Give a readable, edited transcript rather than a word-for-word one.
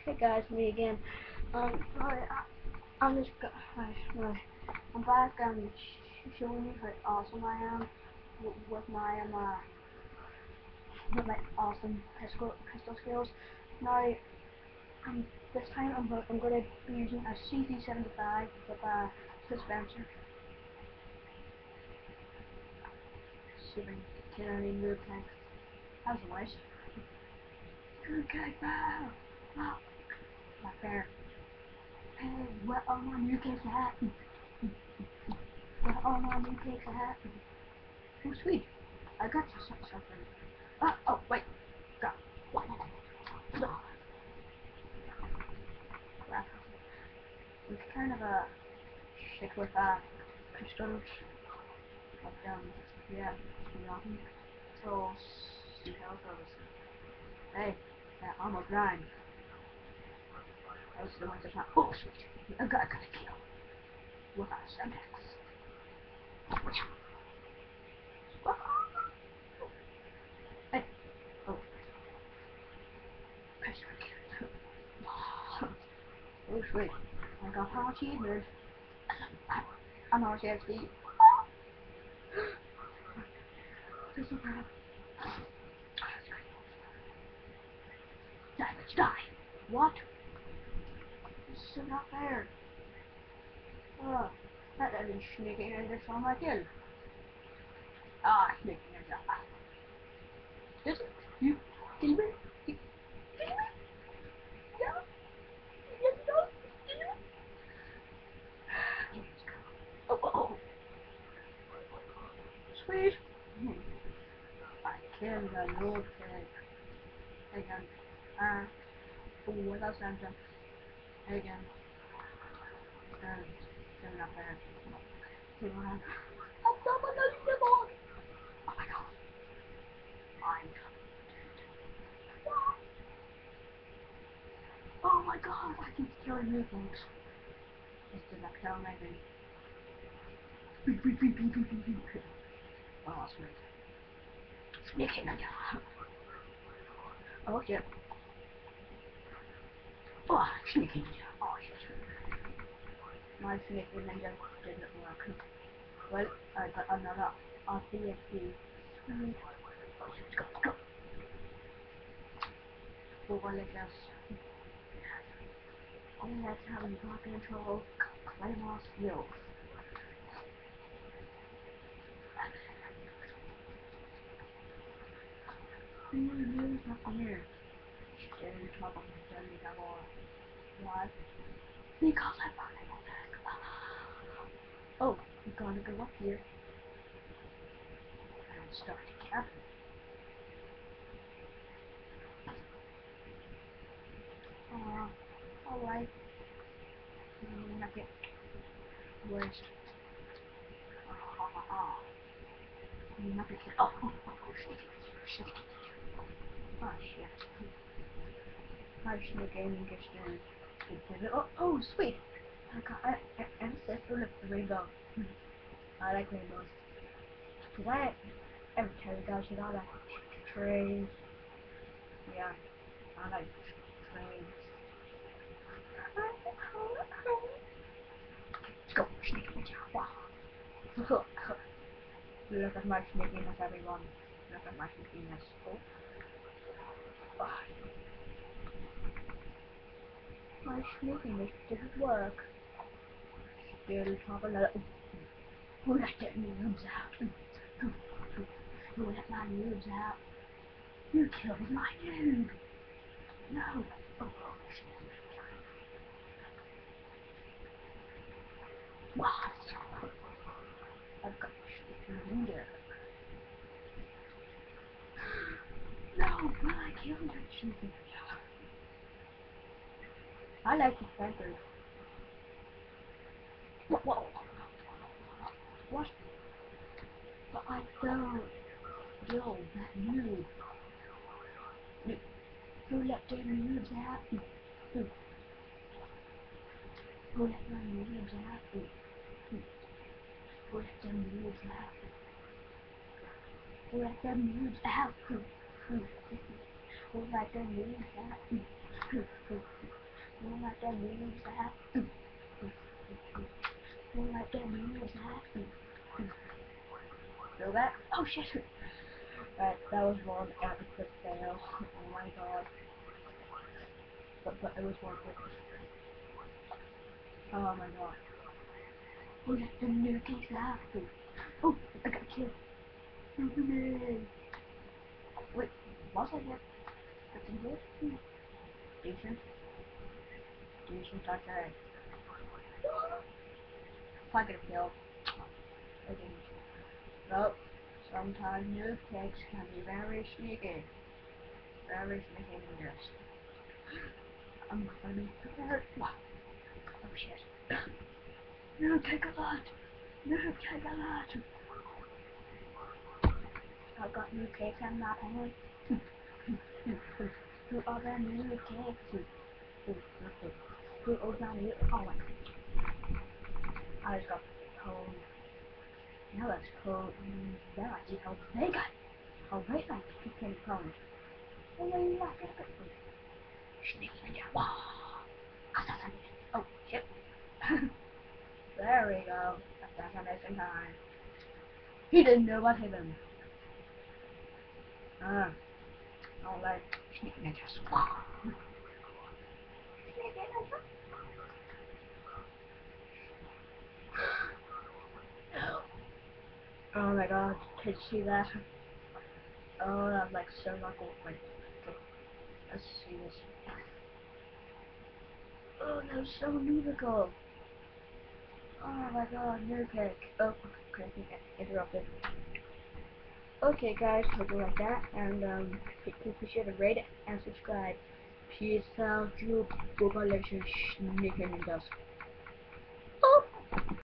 Hey guys, me again. I'm just I'm back. Showing you how awesome I am with my awesome pistol skills. Now, this time I'm going to be using a CZ75 with a dispenser. See if I can get any move tank. That was a waste. Okay, wow, wow, not fair. Hey, what all my new kicks at? What all my new kicks at? Oh sweet, I got you something. Oh wait, God, what? No. Crap. It's kind of a shit with pistols. But yeah, nothing. So see how it goes. Hey, that armor grind. Those are the ones that's not. Oh sweet, I got a kill with a Semtex. Hey, oh, oh sweet, I got how achievement. I'm already actually. This is bad. Let's die. What? This is not fair. Oh, that is sneaking into some my kill. Sneaking into. This you kill me? You kill me? Yeah? Yes, no? Kill me? Oh. Sweet. I killed a lord pig. Again. Without Santa. Again. Still not fair. See what happened? I'm someone else the board. Oh my god. I'm Oh my god, I keep killing new things. This did not kill anything. Oh, sweet. Sneaking ninja. Oh shit. Oh, sneaking ninja. Oh shit. My sneaking ninja didn't work. Well, I got another RPSD. Oh shit, let's go. Four letters. Oh, that's how you got control. Claymore skills. Nothing here. Still trouble. Still trouble. What? Because I'm running on that. Oh, we're gonna go up here and start a cabin. Alright. Nothing. Where's nothing. Shit. Oh shit. I should have gaming gestern. Oh sweet. I got ancestral of the rainbow. I like rainbows. Did I ever tell you guys that I like trains? Yeah, I like trains. Let's go, sneaky. Wow. Look at my sneakiness, everyone. Look at my sneakiness. Oh. My sneakiness didn't work. Still have a little. Who let their moves out? Who let my moves out? You killed my dude! No! Oh, what? I've got sneaking leader. No, but I killed that sneaking. I like the feathers. Whoa. What? But I don't. Yo, that noob. Who let their moves happen? Who let my moves happen? Who let them moves happen? Who let them moves happen? Who let them moves happen? Don't let them use that. Don't let them use that. Feel that? Oh shit! Right, that was one epic fail. Oh my god. But it was worth it. Oh my god. Oh, let them nuke that. Oh, I got killed. Wait, was I here? That's in here? Decent. Decent, okay. If I get a kill. Okay. Well, sometimes new pigs can be very sneaky. Very sneaky and dangerous. I'm funny. Oh shit. No, take a lot. No, take a lot. I've got new cakes in my pants. Who are the new cakes? Who are the new? Oh my god. I just got cold. Now that's cold. Now I see how big how big I can come. Oh my god. Sneak ninja. Wow. Oh shit. There we go. Assassination time. He didn't know what hit him. Oh like sneak ninjas. Wow. Sneak ninja. Oh my god, did you see that? Oh, that's like so not cool. Wait, okay, let's see this. Oh, that was so musical. Oh my god, new pick. Oh, okay, I think I interrupted. Okay guys, hope you like that, and please be sure to rate it and subscribe. Peace out, you Boba Legends Sneaking Ninjas.